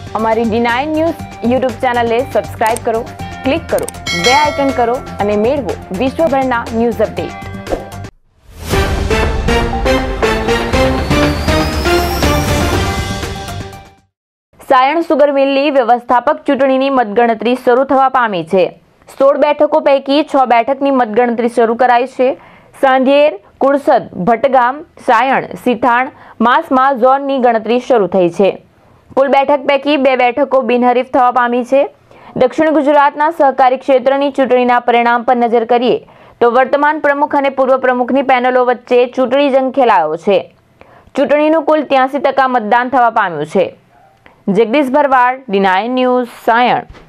અમારી D9 news YouTube ચેનલને subscribe કરો, ક્લિક કરો, બે આઇકન કરો અને મેળવો વિશ્વભરના ન્યૂઝ અપડેટ। સાયણ સુગર મિલની વ્યવસ્થાપક ચૂંટણીની મતગણતરી શરૂ થવા પામી છે। 16 બેઠકો પૈકી 6 બેઠકની મતગણતરી શરૂ કરાઈ છે। સાંધિયેર, કુળસદ, ભટગામ, સાયણ, સિથાણ, માસમાં ઝોનની ગણતરી શરૂ થઈ છે। કુલ બેઠક પૈકી 2 બેઠકો બિનહરીફ થવા પામી છે। દક્ષિણ ગુજરાતના સહકારી ક્ષેત્રની ચૂંટણીના પરિણામ પર નજર કરીએ તો વર્તમાન પ્રમુખ અને પૂર્વ પ્રમુખની પેનલો વચ્ચે ચૂંટણી જંગ ખેલાયો છે। ચૂંટણીનું કુલ 83% મતદાન થવા પામ્યું છે। Jagdish Bharwad, D9 news, Sayan.